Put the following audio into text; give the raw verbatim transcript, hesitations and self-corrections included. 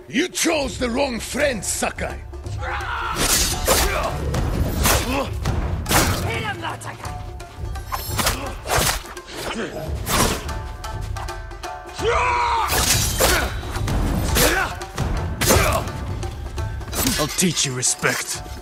You chose the wrong friend, Sakai. Hit him, Sakai! I'll teach you respect.